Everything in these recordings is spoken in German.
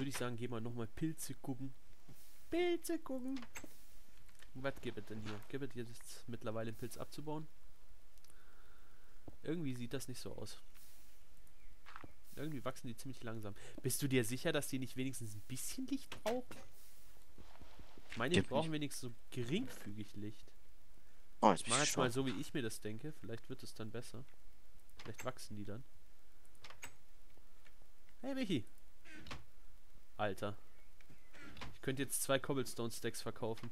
würde ich sagen, gehen wir nochmal Pilze gucken. Pilze gucken. Was gibt es denn hier? Gibt es jetzt mittlerweile einen Pilz abzubauen? Irgendwie sieht das nicht so aus. Irgendwie wachsen die ziemlich langsam. Bist du dir sicher, dass die nicht wenigstens ein bisschen Licht brauchen? Ich meine, die brauchen wenigstens so geringfügig Licht. Oh, Ich mache jetzt mal so, wie ich mir das denke. Vielleicht wird es dann besser. Vielleicht wachsen die dann. Hey, Michi. Alter. Ich könnte jetzt 2 Cobblestone Stacks verkaufen.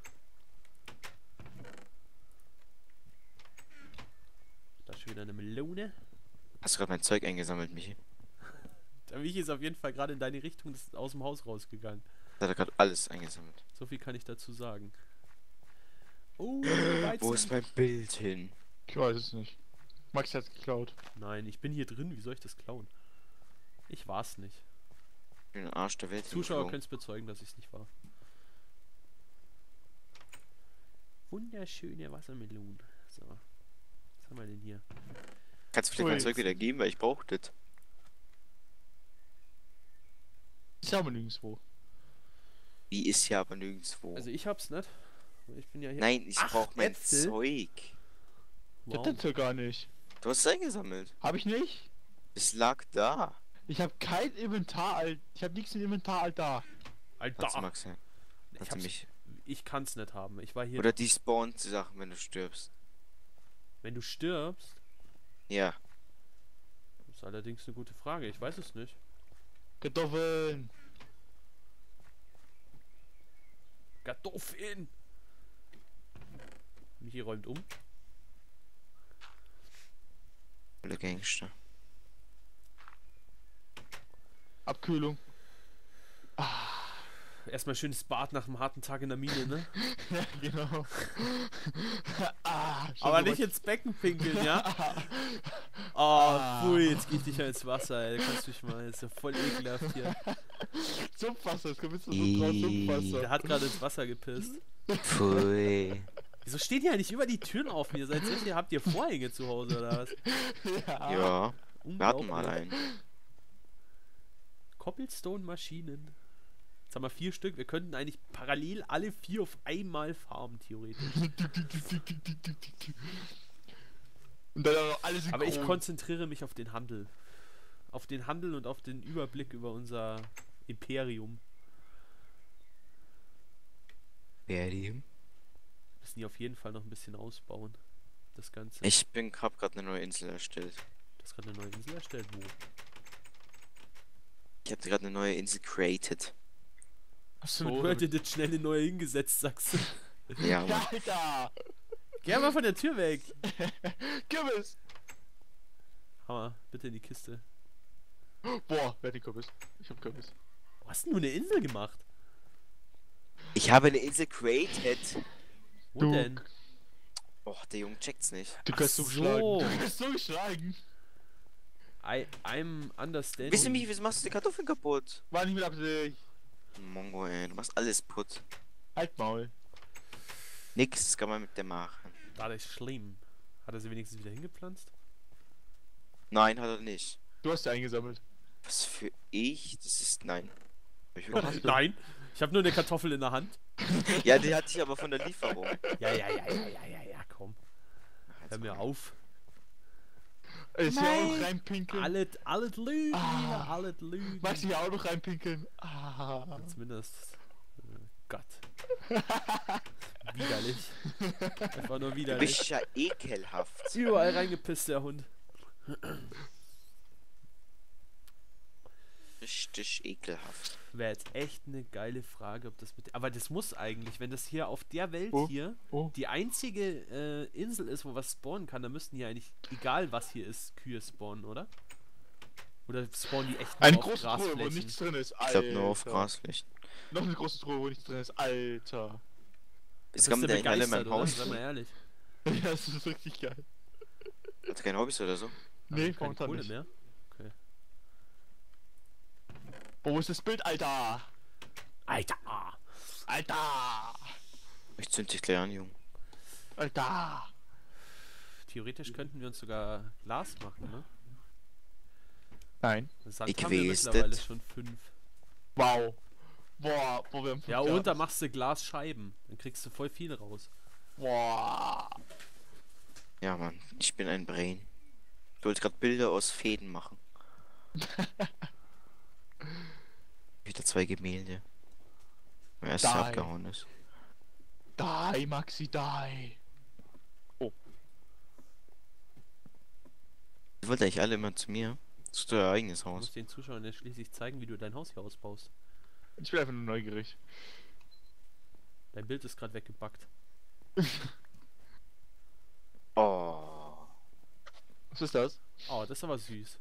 Da ist schon wieder eine Melone. Hast du gerade mein Zeug eingesammelt, Michi? Der Michi ist auf jeden Fall gerade in deine Richtung aus dem Haus rausgegangen. Da hat er gerade alles eingesammelt. So viel kann ich dazu sagen. Oh, wo ist mein Bild hin? Ich weiß es nicht. Max hat's geklaut. Nein, ich bin hier drin. Wie soll ich das klauen? Ich war's nicht. Ich bin ein Arsch der Welt. Zuschauer können es bezeugen, dass ich es nicht war. Wunderschöne Wassermelonen. So. Was haben wir denn hier? Kannst du vielleicht mein Zeug wieder geben, weil ich brauche das. Ist aber nirgendwo. Die ist ja aber nirgendwo. Also ich hab's nicht. Ich bin ja hier. Nein, ich brauche mein Äpfel? Zeug. Das Wow. hat's ja gar nicht. Du hast es eingesammelt. Hab ich nicht? Es lag da. Ich habe kein Inventar, ich habe nichts im Inventar, da. Hat's Alter. Max sein. Ich kann's nicht haben. Ich war hier. Oder die Spawn-Sachen, wenn du stirbst. Wenn du stirbst. Ja. Das ist allerdings eine gute Frage. Ich weiß es nicht. Kartoffeln. Kartoffeln. Michi räumt um. Alle Gangster. Abkühlung. Erstmal schönes Bad nach einem harten Tag in der Mine, ne? Ja, genau. Aber nicht ins Becken pinkeln, ja? Oh, pfui, jetzt geh ich nicht mehr ins Wasser, ey. Da kannst du dich mal, ist ja voll ekelhaft hier. Sumpfwasser, es kommt jetzt so draus, Sumpfwasser. Der hat gerade ins Wasser gepisst. Pfui. Wieso steht ihr eigentlich über die Türen auf mir? Seid ihr, habt ihr Vorhänge zu Hause oder was? Ja. Wir hatten mal einen. Cobblestone-Maschinen. Jetzt haben wir 4 Stück. Wir könnten eigentlich parallel alle 4 auf einmal farmen, theoretisch. Und dann auch noch alles in Aber ich Chrom. konzentriere mich auf den Handel. Auf den Handel und auf den Überblick über unser Imperium. Imperium? Müssen die auf jeden Fall noch ein bisschen ausbauen. Das Ganze. Hab gerade eine neue Insel erstellt. Du hast gerade eine neue Insel erstellt. Wo? Ich habe gerade eine neue Insel created. Hast du mit Word Edit schnell eine neue hingesetzt, sagst du? Ja, Mann. Ja, Alter! Geh mal von der Tür weg! Kürbis! Hammer, bitte in die Kiste. Boah, wer hat den Kürbis? Ich hab Kürbis. Wo hast denn du eine Insel gemacht? Ich habe eine Insel created. Wo Du- denn? Och, der Junge checkt's nicht. Du Ach kannst so so. geschlagen. Du kannst so geschlagen. I'm understanding. Wisst ihr mich, wieso machst du die Kartoffeln kaputt? War nicht mit Absicht. Mongo, ey, du machst alles putt. Halt Maul. Nix kann man mit der machen. War das schlimm? Hat er sie wenigstens wieder hingepflanzt? Nein, hat er nicht. Du hast sie eingesammelt. Was für ich? Das ist. Nein. Hab ich Doch, wirklich- hast du. Nein, ich habe nur eine Kartoffel in der Hand. Ja, die hatte ich aber von der Lieferung. Ja, komm. Hör mir auf. Ist hier auch noch reinpinkeln. Alles Lügen, Ah. alles Lügen. Magst du hier auch noch reinpinkeln? Zumindest. Gott. Widerlich. Einfach nur Du widerlich. bist ja ekelhaft. Überall reingepisst, der Hund. Richtig ekelhaft. Wäre jetzt echt eine geile Frage, ob das mit. Aber das muss eigentlich, wenn das hier auf der Welt Oh, hier oh. die einzige Insel ist, wo was spawnen kann, dann müssten hier eigentlich, egal was hier ist, Kühe spawnen, oder? Oder spawnen die echt nur Eine auf große Truhe, wo Grasflächen? nichts drin ist. Ich glaube nur auf Alter. Grasflächen. Noch eine große Truhe, wo nichts drin ist. Alter. Jetzt Da kommen bist du der alle in begeistert, meinem oder? Haus. Sei mal ehrlich. Ja, das ist richtig geil. Hat kein Hobbys oder so? Nee, Keine momentan Kohle nicht. mehr. Okay. Wo ist das Bild, Alter? Alter! Alter! Ich zünd dich gleich an, Junge. Alter! Theoretisch könnten wir uns sogar Glas machen, ne? Nein. Sand Ich haben wir weiß mittlerweile das. schon 5. Wow. Boah, wo wir am Ja, Flughafen- und da machst du Glasscheiben. Dann kriegst du voll viel raus. Boah. Ja, Mann, ich bin ein Brain. Ich wollte gerade Bilder aus Fäden machen. Wieder 2 Gemälde. Mein erstes Die. abgehauen ist. Die, Maxi, die. Ihr wollt eigentlich alle immer zu mir. Das ist euer eigenes Du Haus. musst den Zuschauern ja schließlich zeigen, wie du dein Haus hier ausbaust. Ich bin einfach nur neugierig. Dein Bild ist gerade weggebackt. Oh. Was ist das? Oh, das ist aber süß.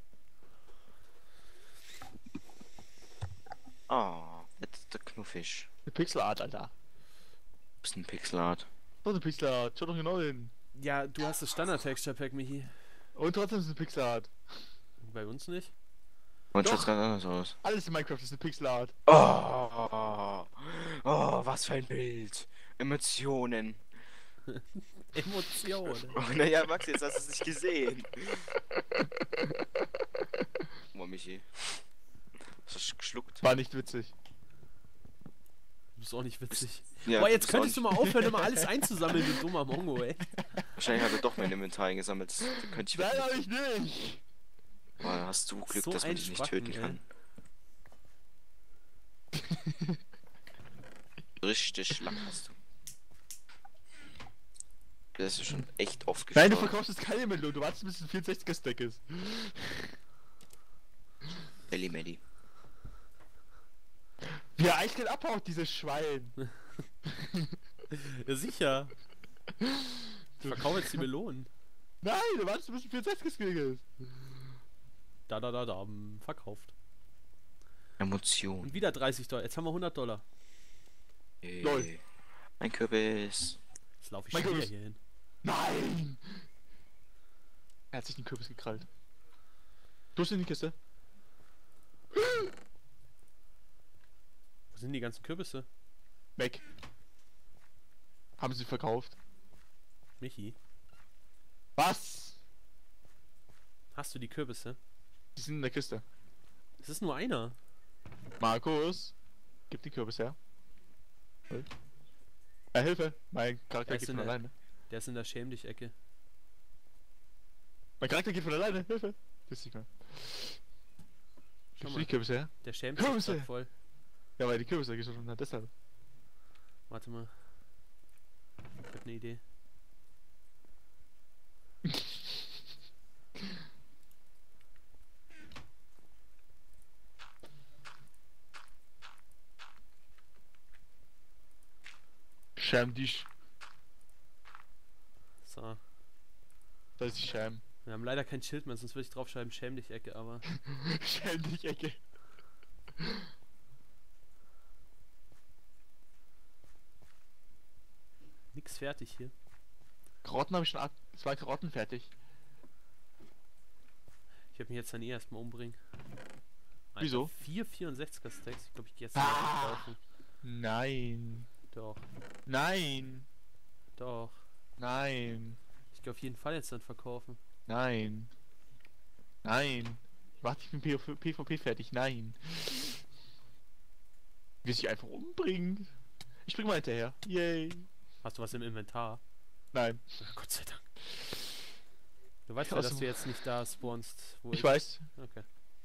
Oh, jetzt ist der Knuffig. Eine Pixelart, Alter. Bisschen Pixelart. So eine Pixelart. Schau doch genau hin. Ja, du hast das Standard-Texture-Pack, Michi. Und trotzdem ist es eine Pixelart. Bei uns nicht. Und Doch. schaut's ganz anders aus. Alles in Minecraft ist eine Pixelart. Oh, oh, was für ein Bild. Emotionen. Emotionen. Oh, naja, Max, jetzt hast du es nicht gesehen. Oh, Michi. Hast du geschluckt? War nicht witzig. Du bist auch nicht witzig. Ja, Boah, du jetzt bist könntest du auch mal aufhören, immer alles einzusammeln, du dummer Mongo, ey. nicht- Wahrscheinlich hat er doch mein Inventar eingesammelt. Das könnte ich Nein, wirklich. hab ich nicht. Boah, da hast du Glück, So dass man ein dich nicht Spacken, töten ey. kann. Richtig lang hast du. Das ist schon echt oft Nein, du gestorben. verkaufst jetzt keine Melone. Du wartest bis es ein 64er Stack ist. Ellie Melly. Wie er eiskalt abhaut, dieses Schwein. Ja, sicher. Ich verkaufe jetzt die Melonen. Nein, du wartest bis es ein 64er ist. Da, verkauft. Emotion. Und wieder $30. Jetzt haben wir $100. Lol. Mein Kürbis. Jetzt laufe ich Mein schon wieder Kürbis. hier hin. Nein! Er hat sich den Kürbis gekrallt. Du hast in die Kiste. Wo sind die ganzen Kürbisse? Weg. Haben sie verkauft. Michi, Was? hast du die Kürbisse? Die sind in der Kiste. Es ist nur einer. Markus, gib die Kürbis her. Hilfe! Mein Charakter Er ist geht in von der- alleine. Der ist in der Schäm dich Ecke. Mein Charakter geht von alleine. Hilfe! Das ist nicht mehr. Schau Gibst du mal, die Kürbisse her? der schämt sich Kürbisse! grad voll. Ja, weil die Kürbisse geschossen hat, deshalb. Warte mal. Ich hab eine Idee. Schäm dich. So. Das ist die Schäm. Wir haben leider kein Schild mehr, sonst würde ich draufschreiben, schäm dich Ecke, aber Schäm dich, Ecke. nix fertig hier. Karotten habe ich schon 2 Karotten fertig. Ich werde mich jetzt dann eh erstmal umbringen. Alter, Wieso? 4 64er Stacks. Ich glaube, ich gehe jetzt Ah. mal kaufen. Nein. Doch, Nein. doch. Nein. Ich gehe auf jeden Fall jetzt dann verkaufen. Nein. Nein. Ich mach dich mit PvP fertig. Nein. Will sich einfach umbringen. Ich spring mal hinterher. Yay. Hast du was im Inventar? Nein. Gott sei Dank. Du weißt Ja, ja, aus dass dem- du jetzt nicht da spawnst, wo Ich weiß. Okay.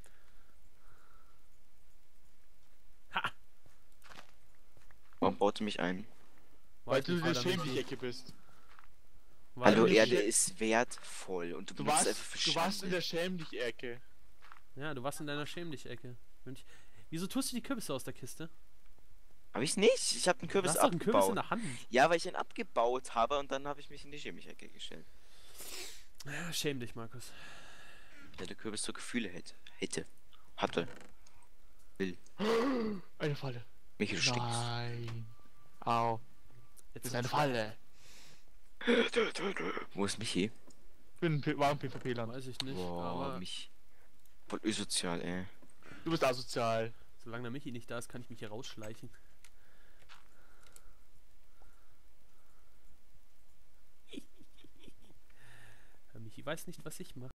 Warum baut ihr mich ein? Weil du nicht der weiter, Schäm Michi. die Ecke bist. Weil Hallo, du Erde nicht- ist wertvoll und du Du benutzt warst, einfach für du warst in Schande. der Schäm dich Ecke. Ja, du warst in deiner Schäm dich Ecke. Wieso tust du die Kürbisse aus der Kiste? Hab ich nicht. Ich habe einen Du Kürbis hast doch einen Kürbis in abgebaut. der Hand. Ja, weil ich ihn abgebaut habe und dann habe ich mich in die Chemie-Ecke gestellt. Ja, schäm dich, Markus. Ja, der Kürbis so Gefühle hätte. Hatte. Eine Falle. Michi, du stinkst. Nein. Au. Jetzt Das ist eine Falle. Wo ist Michi? Ich bin war im PvP-Land. Weiß ich nicht, Boah, aber mich. Voll asozial, ey. Du bist asozial. solange der Michi nicht da ist, kann ich mich hier rausschleichen. Der Michi weiß nicht, was ich mache.